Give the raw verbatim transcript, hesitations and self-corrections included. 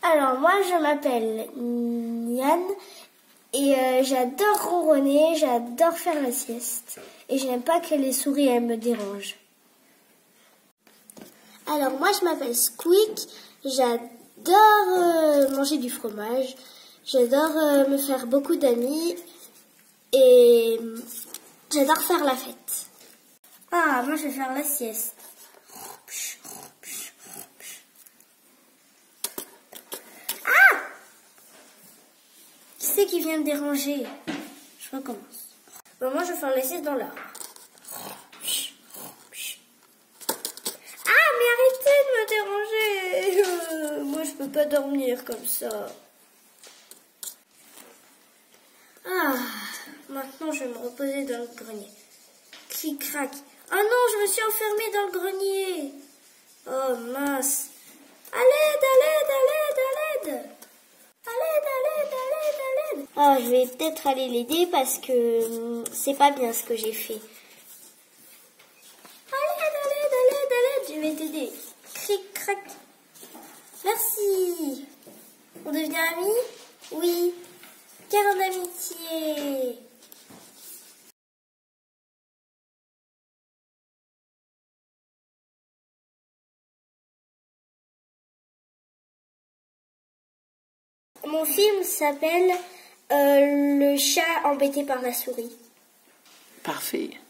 Alors moi je m'appelle Niane et euh, j'adore ronronner, j'adore faire la sieste et je n'aime pas que les souris elles me dérangent. Alors moi je m'appelle Squeak, j'adore euh, manger du fromage, j'adore euh, me faire beaucoup d'amis et j'adore faire la fête. Ah, moi je vais faire la sieste. Ah! Qui c'est qui vient me déranger? Je recommence. Bon, moi je vais faire la sieste dans l'arbre. Ah, mais arrêtez de me déranger. Euh, moi je peux pas dormir comme ça. Ah, maintenant je vais me reposer dans le grenier. Cric-crac. Oh non, je me suis enfermée dans le grenier. Oh mince. À l'aide, à l'aide, à l'aide, à l'aide. À l'aide, à l'aide, à l'aide, à l'aide. Oh, je vais peut-être aller l'aider parce que hum, c'est pas bien ce que j'ai fait. À l'aide, à l'aide, à l'aide, à l'aide. Je vais t'aider. Cric-crac. Merci. On devient amis? Oui. Quelle amitié. Mon film s'appelle euh, Le chat embêté par la souris. Parfait.